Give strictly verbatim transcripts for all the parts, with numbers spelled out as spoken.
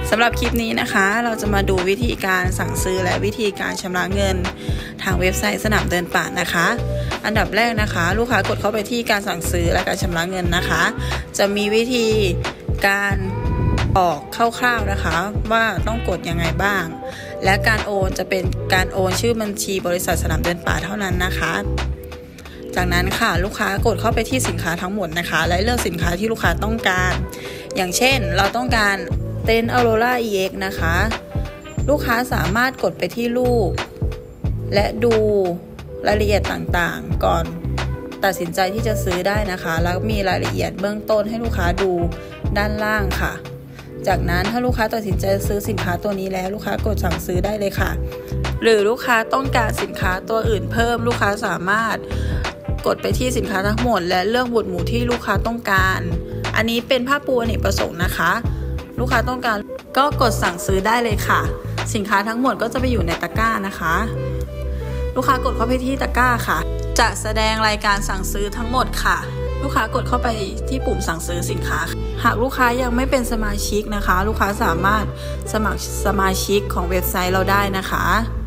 สำหรับคลิปนี้นะคะเราจะมาดูวิธีการสั่งซื้อและวิธีการชำระเงินทางเว็บไซต์สนามเดินป่านะคะอันดับแรกนะคะลูกค้ากดเข้าไปที่การสั่งซื้อและการชำระเงินนะคะจะมีวิธีการออกคร่าวๆนะคะว่าต้องกดยังไงบ้างและการโอนจะเป็นการโอนชื่อบัญชีบริษัทสนามเดินป่าเท่านั้นนะคะจากนั้นค่ะลูกค้ากดเข้าไปที่สินค้าทั้งหมดนะคะและเลือกสินค้าที่ลูกค้าต้องการอย่างเช่นเราต้องการเต็นท์ Aurora อี เอ็กซ์ นะคะลูกค้าสามารถกดไปที่รูปและดูรายละเอียดต่างๆก่อนตัดสินใจที่จะซื้อได้นะคะแล้วมีรายละเอียดเบื้องต้นให้ลูกค้าดูด้านล่างค่ะจากนั้นถ้าลูกค้าตัดสินใจซื้อสินค้าตัวนี้แล้วลูกค้ากดสั่งซื้อได้เลยค่ะหรือลูกค้าต้องการสินค้าตัวอื่นเพิ่มลูกค้าสามารถกดไปที่สินค้าทั้งหมดและเลือกหมวดหมู่ที่ลูกค้าต้องการอันนี้เป็นผ้าปูอเนกประสงค์นะคะลูกค้าต้องการก็กดสั่งซื้อได้เลยค่ะสินค้าทั้งหมดก็จะไปอยู่ในตะกร้านะคะลูกค้ากดเข้าไปที่ตะกร้าค่ะจะแสดงรายการสั่งซื้อทั้งหมดค่ะลูกค้ากดเข้าไปที่ปุ่มสั่งซื้อสินค้าหากลูกค้ายังไม่เป็นสมาชิกนะคะลูกค้าสามารถสมัครสมาชิกของเว็บไซต์เราได้นะคะ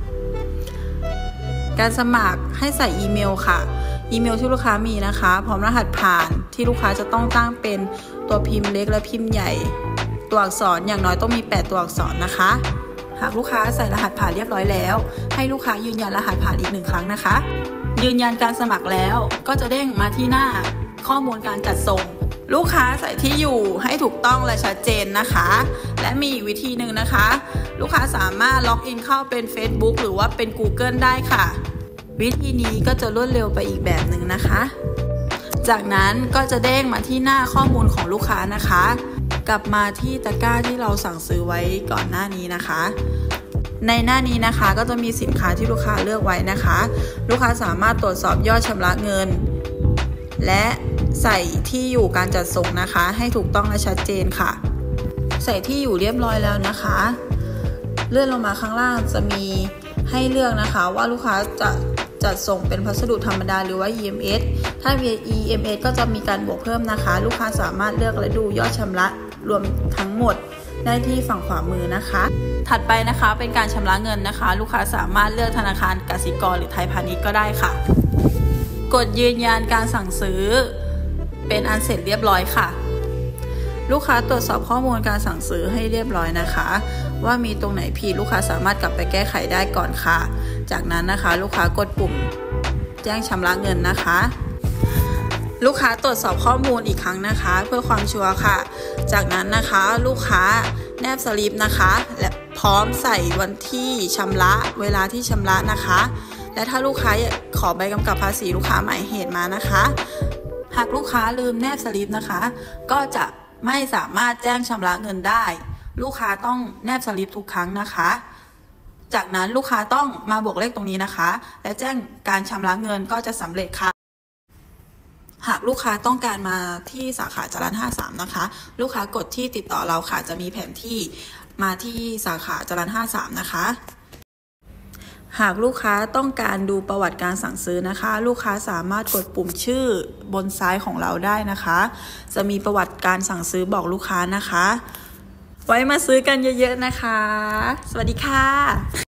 การสมัครให้ใส่อีเมลค่ะอีเมลที่ลูกค้ามีนะคะพร้อมรหัสผ่านที่ลูกค้าจะต้องตั้งเป็นตัวพิมพ์เล็กและพิมพ์ใหญ่ตัวอักษรอย่างน้อยต้องมีแปดตัวอักษรนะคะหากลูกค้าใส่รหัสผ่านเรียบร้อยแล้วให้ลูกค้ายืนยันรหัสผ่านอีกหนึ่งครั้งนะคะยืนยันการสมัครแล้วก็จะเด้งมาที่หน้าข้อมูลการจัดส่งลูกค้าใส่ที่อยู่ให้ถูกต้องและชัดเจนนะคะและมีอีกวิธีหนึ่งนะคะลูกค้าสามารถล็อกอินเข้าเป็น Facebook หรือว่าเป็น Google ได้ค่ะวิธีนี้ก็จะรวดเร็วไปอีกแบบหนึ่งนะคะจากนั้นก็จะเด้งมาที่หน้าข้อมูลของลูกค้านะคะกลับมาที่ตะกร้าที่เราสั่งซื้อไว้ก่อนหน้านี้นะคะในหน้านี้นะคะก็จะมีสินค้าที่ลูกค้าเลือกไว้นะคะลูกค้าสามารถตรวจสอบยอดชำระเงินและใส่ที่อยู่การจัดส่งนะคะให้ถูกต้องและชัดเจนค่ะใส่ที่อยู่เรียบร้อยแล้วนะคะเลื่อนลงมาข้างล่างจะมีให้เลือกนะคะว่าลูกค้าจะจัดส่งเป็นพัสดุธรรมดาหรือว่า อี เอ็ม เอส ถ้า อี เอ็ม เอส ก็จะมีการบวกเพิ่มนะคะลูกค้าสามารถเลือกและดูยอดชำระรวมทั้งหมดได้ที่ฝั่งขวามือนะคะถัดไปนะคะเป็นการชำระเงินนะคะลูกค้าสามารถเลือกธนาคารกสิกรหรือไทยพาณิชย์ก็ได้ค่ะกดยืนยันการสั่งซื้อเป็นอันเสร็จเรียบร้อยค่ะลูกค้าตรวจสอบข้อมูลการสั่งซื้อให้เรียบร้อยนะคะว่ามีตรงไหนผิดลูกค้าสามารถกลับไปแก้ไขได้ก่อนค่ะจากนั้นนะคะลูกค้ากดปุ่มแจ้งชำระเงินนะคะลูกค้าตรวจสอบข้อมูลอีกครั้งนะคะเพื่อความชัวร์ค่ะจากนั้นนะคะลูกค้าแนบสลิปนะคะและพร้อมใส่วันที่ชำระเวลาที่ชำระนะคะและถ้าลูกค้าขอใบกำกับภาษีลูกค้าหมายเหตุมานะคะหากลูกค้าลืมแนบสลิปนะคะก็จะไม่สามารถแจ้งชำระเงินได้ลูกค้าต้องแนบสลิปทุกครั้งนะคะจากนั้นลูกค้าต้องมาบวกเลขตรงนี้นะคะและแจ้งการชำระเงินก็จะสำเร็จค่ะหากลูกค้าต้องการมาที่สาขาจรัญห้าสามนะคะลูกค้ากดที่ติดต่อเราค่ะจะมีแผนที่มาที่สาขาจรัญห้าสามนะคะหากลูกค้าต้องการดูประวัติการสั่งซื้อนะคะลูกค้าสามารถกดปุ่มชื่อบนซ้ายของเราได้นะคะจะมีประวัติการสั่งซื้อบอกลูกค้านะคะไว้มาซื้อกันเยอะๆนะคะสวัสดีค่ะ